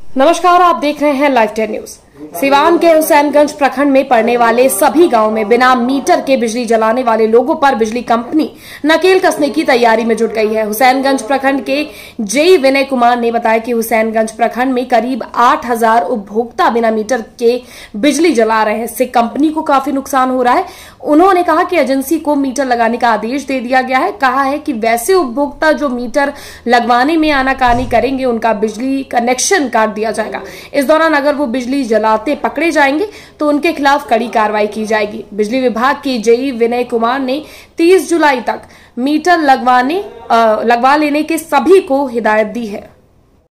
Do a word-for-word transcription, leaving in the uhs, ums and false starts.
नमस्कार, आप देख रहे हैं लाइव टेन न्यूज। सिवान के हुसैनगंज प्रखंड में पड़ने वाले सभी गांव में बिना मीटर के बिजली जलाने वाले लोगों पर बिजली कंपनी नकेल कसने की तैयारी में जुट गई है। हुसैनगंज प्रखंड के जेई विनय कुमार ने बताया कि हुसैनगंज प्रखंड में करीब आठ हजार उपभोक्ता बिना मीटर के बिजली जला रहे हैं। इससे कंपनी को काफी नुकसान हो रहा है। उन्होंने कहा कि एजेंसी को मीटर लगाने का आदेश दे दिया गया है। कहा है कि वैसे उपभोक्ता जो मीटर लगवाने में आनाकानी करेंगे उनका बिजली कनेक्शन काट दिया जाएगा। इस दौरान अगर वो बिजली जलाते पकड़े जाएंगे तो उनके खिलाफ कड़ी कार्रवाई की जाएगी। बिजली विभाग के जेई विनय कुमार ने तीस जुलाई तक मीटर लगवाने लगवा लेने के सभी को हिदायत दी है।